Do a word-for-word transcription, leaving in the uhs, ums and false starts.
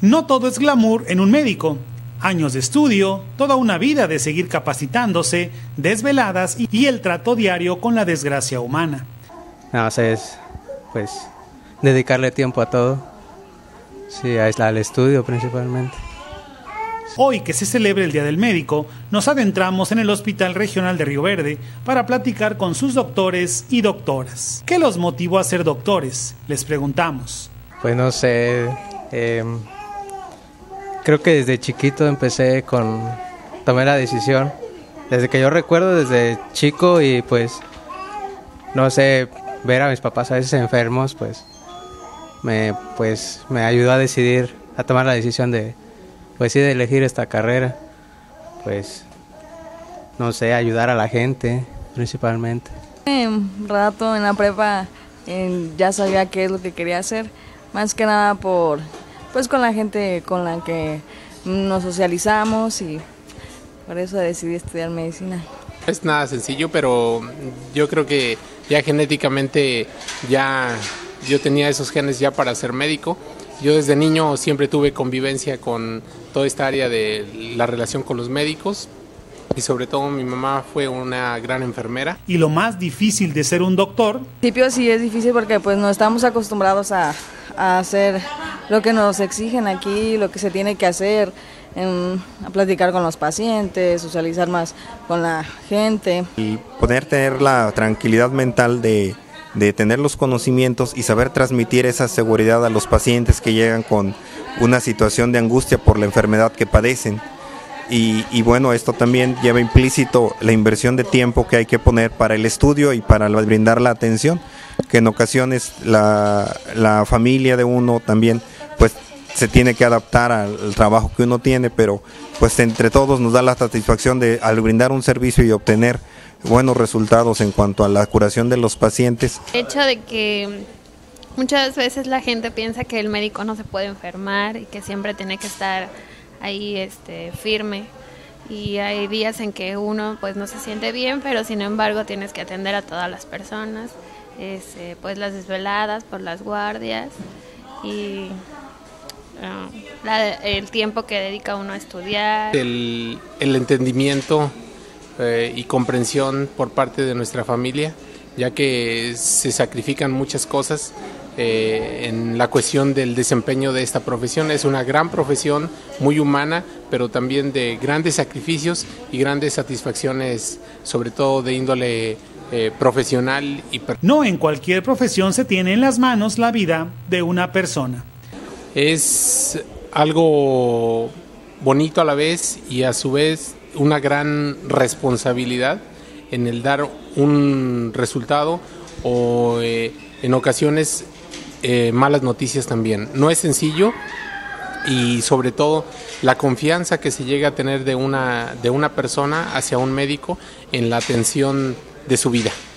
No todo es glamour en un médico. Años de estudio, toda una vida de seguir capacitándose, desveladas y el trato diario con la desgracia humana. No, o sea, es pues dedicarle tiempo a todo, sí, al estudio principalmente. Hoy que se celebra el Día del Médico, nos adentramos en el Hospital Regional de Río Verde para platicar con sus doctores y doctoras. ¿Qué los motivó a ser doctores? Les preguntamos. Pues no sé, eh, creo que desde chiquito empecé con, tomé la decisión, desde que yo recuerdo, desde chico, y pues, no sé, ver a mis papás a veces enfermos, pues, me, pues, me ayudó a decidir, a tomar la decisión de, pues sí, de elegir esta carrera, pues, no sé, ayudar a la gente, principalmente. Un rato en la prepa eh, ya sabía qué es lo que quería hacer, más que nada por, pues con la gente con la que nos socializamos, y por eso decidí estudiar medicina. Es nada sencillo, pero yo creo que ya genéticamente ya yo tenía esos genes ya para ser médico. Yo desde niño siempre tuve convivencia con toda esta área de la relación con los médicos, y sobre todo mi mamá fue una gran enfermera. Y lo más difícil de ser un doctor. Al principio sí es difícil porque pues no estamos acostumbrados a, a hacer lo que nos exigen aquí, lo que se tiene que hacer, en, a platicar con los pacientes, socializar más con la gente. Y poder tener la tranquilidad mental de, de tener los conocimientos y saber transmitir esa seguridad a los pacientes que llegan con una situación de angustia por la enfermedad que padecen. Y, y bueno, esto también lleva implícito la inversión de tiempo que hay que poner para el estudio y para brindar la atención, que en ocasiones la, la familia de uno también pues se tiene que adaptar al trabajo que uno tiene, pero pues entre todos nos da la satisfacción de al brindar un servicio y obtener buenos resultados en cuanto a la curación de los pacientes. El hecho de que muchas veces la gente piensa que el médico no se puede enfermar y que siempre tiene que estar ahí este, firme, y hay días en que uno pues no se siente bien, pero sin embargo tienes que atender a todas las personas, este, pues las desveladas por las guardias y uh, la, el tiempo que dedica uno a estudiar. El, el entendimiento eh, y comprensión por parte de nuestra familia, ya que se sacrifican muchas cosas Eh, en la cuestión del desempeño de esta profesión. Es una gran profesión, muy humana, pero también de grandes sacrificios y grandes satisfacciones, sobre todo de índole eh, profesional. Y no en cualquier profesión se tiene en las manos la vida de una persona. Es algo bonito a la vez y a su vez una gran responsabilidad en el dar un resultado o eh, en ocasiones Eh, malas noticias también. No es sencillo, y sobre todo la confianza que se llega a tener de una, de una persona hacia un médico en la atención de su vida.